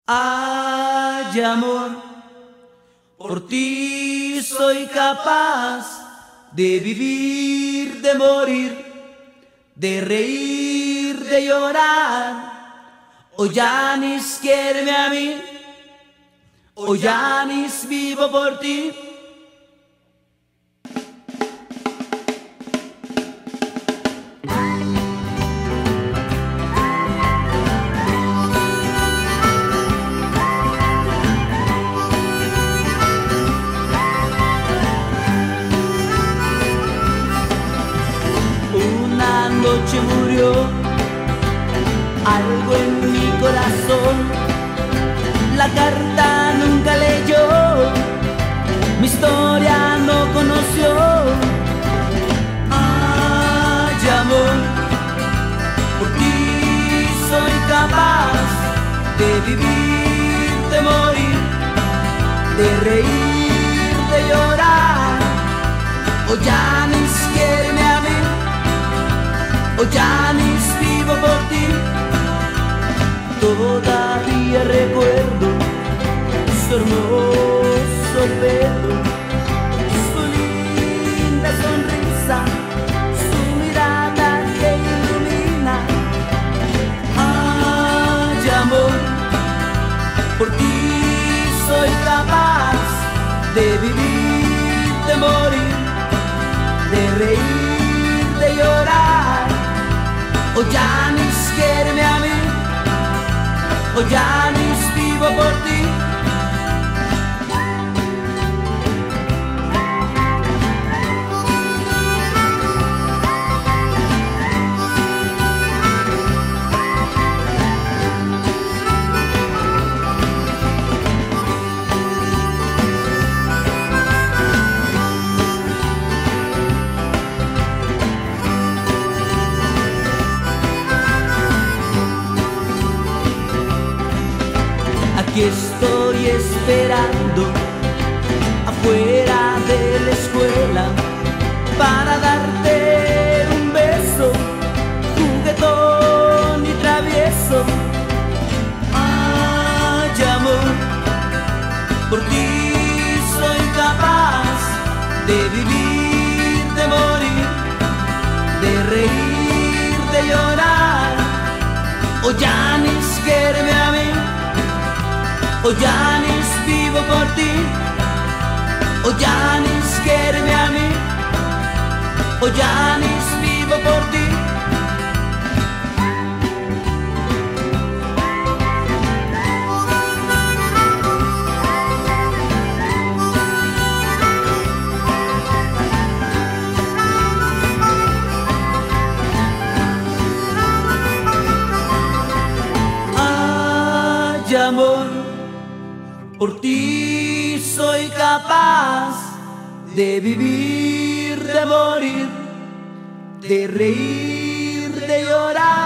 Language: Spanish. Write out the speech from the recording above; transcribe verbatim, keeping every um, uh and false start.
Ay, amor, por ti soy capaz de vivir, de morir, de reír, de llorar. Oh, Yanis, quiéreme a mí. Oh, Yanis, vivo por ti. Una noche murió algo en mi corazón. La carta nunca leyó, mi historia no conoció. Ay, amor, por ti soy capaz de vivir, de morir, de reír, de llorar. Oh, Yanis, quiéreme a mí. Oh, Yanis, vivo por ti. Todavía recuerdo su hermoso pelo, su linda sonrisa, su mirada que ilumina. Ay, amor, por ti soy capaz de vivir, de morir, de reír, de llorar. Oh, Yanis, quiéreme a mí. Oh, Yanis, vivo por ti. Aquí estoy esperando afuera de la escuela para darte un beso, juguetón y travieso. Ay, amor, por ti soy capaz de vivir, de morir, de reír, de llorar. Oh, Yanis, quiéreme a mí. Oh, Yanis, vivo por ti. Oh, Yanis, quiéreme a mí. Oh, Yanis, vivo por ti. Ay, amor, por ti soy capaz de vivir, de morir, de reír, de llorar.